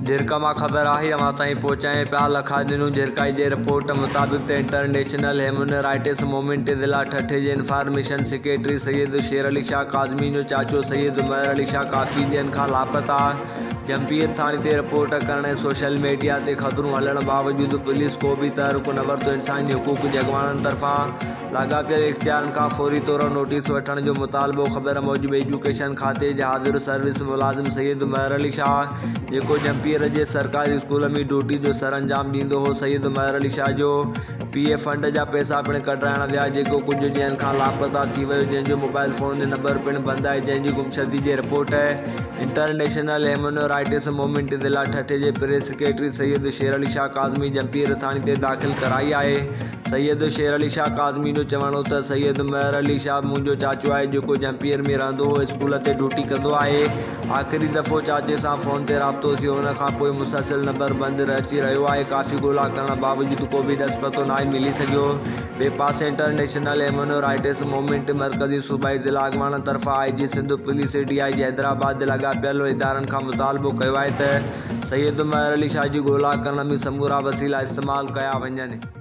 झिरका मां ख़बर आहे अवां ताईं पहुचाए पिया लखा ॾिनूं। झिरकाई जे रिपोर्ट मुताबिक़ इंटरनेशनल ह्यूमन राइट्स मूवमेंट ज़िला ठठे जे इंफॉर्मेशन सेक्रेटरी सैयद शेर अली शाह काज़मी जो चाचो सैयद उमर अली शाह काफ़ी ॾींहंनि खां लापता। जंपीर थाणे ते रिपोर्ट करण ऐं सोशल मीडिया ते ख़बरूं हलण बावजूदि पुलिस को बि तहरुक न वरितो। इंसानी हुकूक जे अॻवाननि तरफ़ां लाॻापियल इख़्तियारनि खां फौरी तौर नोटिस वठण जो मुतालबो। ख़बर मूजिबि एजुकेशन खाते जे हाज़िर सर्विस मुलाज़िम सैयद उमर अली शाह जेको जंपीर जे सरकारी स्कूल में ड्यूटी जो सरअंजाम ॾींदो हो, सैयद उमर अली शाह जो PF फंड जा पैसा पिणु कढाइण विया जेको कुझु ॾींहंनि खां लापता थी वियो, जंहिंजो मोबाइल फ़ोन जो नंबर पिणु बंदि आहे। जंहिंजी गुमशुदगी जी report international human rights movement ज़िला ठठे जे प्रेस सेक्रेटरी सैयद शेर अली शाह काज़मी जंपीर थाणे ते दाख़िल कराई आहे। सैयद शेर अली शाह काज़मी जो चवणो त सैयद उमर अली शाह मुंहिंजो चाचो आहे जेको जंपीर में रहंदो हो, स्कूल ते ड्यूटी कंदो आहे। आख़िरी दफ़ो चाचे सां फ़ोन ते राब्तो थियो, उन खां पोइ मुसलसिल नंबर बंदि अची रहियो आहे। काफ़ी ॻोल्हा करण बावजूदि को बि ॾस पतो नाहे मिली सघियो। ॿिए पासे इंटरनेशनल ह्यूमन राइट्स मूवमेंट मर्कज़ी सूबाई ज़िला अॻवाननि तरफ़ां IG Sindh police DIG Hyderabad लाॻापियल इदारनि खां मुतालबो कयो आहे त सैयद उमर अली शाह जी ॻोल्हा करण में समूरा वसीला इस्तेमालु कया वञनि।